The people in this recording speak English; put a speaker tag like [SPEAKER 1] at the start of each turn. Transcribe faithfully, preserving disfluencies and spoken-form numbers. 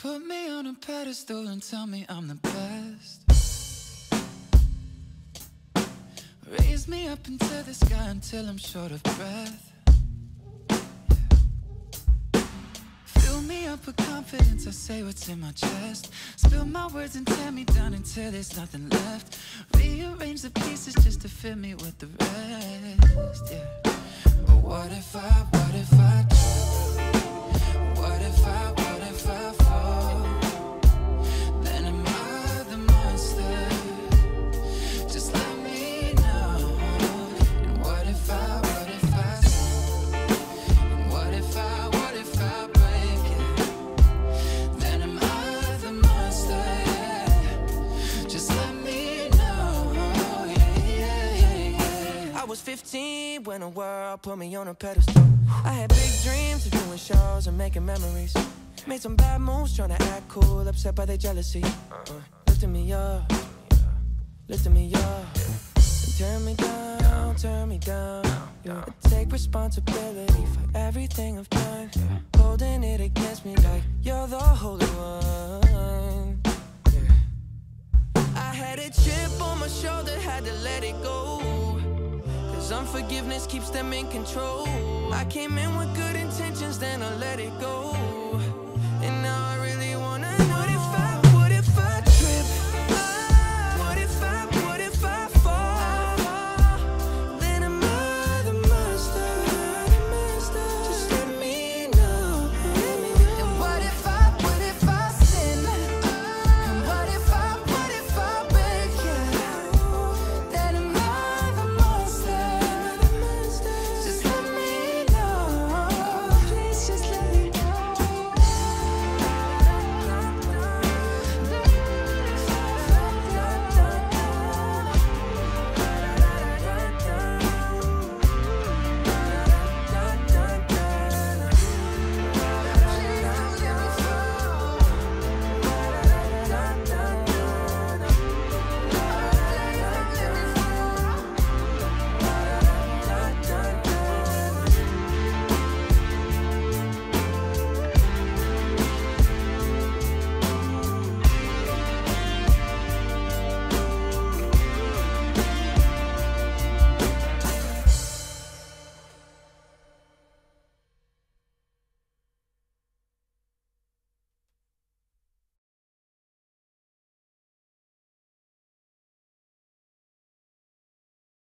[SPEAKER 1] Put me on a pedestal and tell me I'm the best. Raise me up into the sky until I'm short of breath. Fill me up with confidence, I say what's in my chest. Spill my words and tear me down until there's nothing left. Rearrange the pieces just to fill me with the rest, yeah. But what if I, what if I trip? What if I, what if I fall? Then am I the monster? Just let me know. And what if I, what if I slip? And what if I, what if I break it? Then am I the monster? Yeah. Just let me know. Yeah, yeah, yeah, yeah.
[SPEAKER 2] I was fifteen when the world put me on a pedestal. I had big dreams of doing shows and making memories. Made some bad moves trying to act cool, upset by their jealousy. uh, Lifting me up, lifting me up, and turn me down, turn me down. Yeah. I take responsibility for everything I've done, holding it against me like you're the holy one. Yeah. I had a chip on my shoulder, had to let it go. Cause unforgiveness keeps them in control. I came in with good intentions, then I let it go.